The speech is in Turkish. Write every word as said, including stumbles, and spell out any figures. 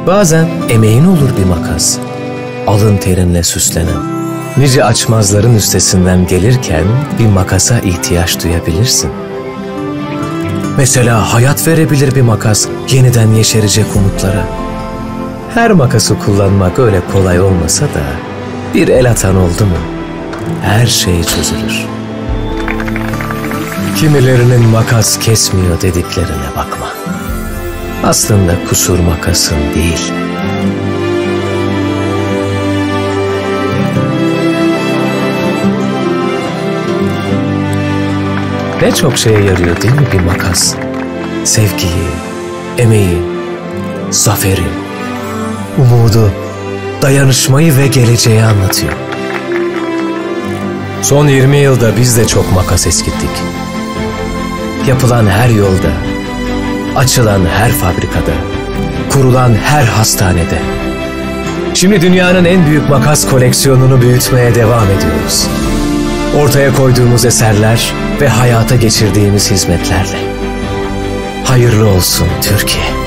Bazen emeğin olur bir makas, alın terinle süslenen. Nice açmazların üstesinden gelirken bir makasa ihtiyaç duyabilirsin. Mesela hayat verebilir bir makas yeniden yeşerecek umutlara. Her makası kullanmak öyle kolay olmasa da bir el atan oldu mu her şey çözülür. Kimilerinin makas kesmiyor dediklerine bakma. Aslında kusur makasın değil. Ne çok şeye yarıyor değil mi bir makas? Sevgiyi, emeği, zaferi, umudu, dayanışmayı ve geleceği anlatıyor. Son yirmi yılda biz de çok makas eskittik. Yapılan her yolda, açılan her fabrikada, kurulan her hastanede. Şimdi dünyanın en büyük makas koleksiyonunu büyütmeye devam ediyoruz. Ortaya koyduğumuz eserler ve hayata geçirdiğimiz hizmetlerle. Hayırlı olsun Türkiye.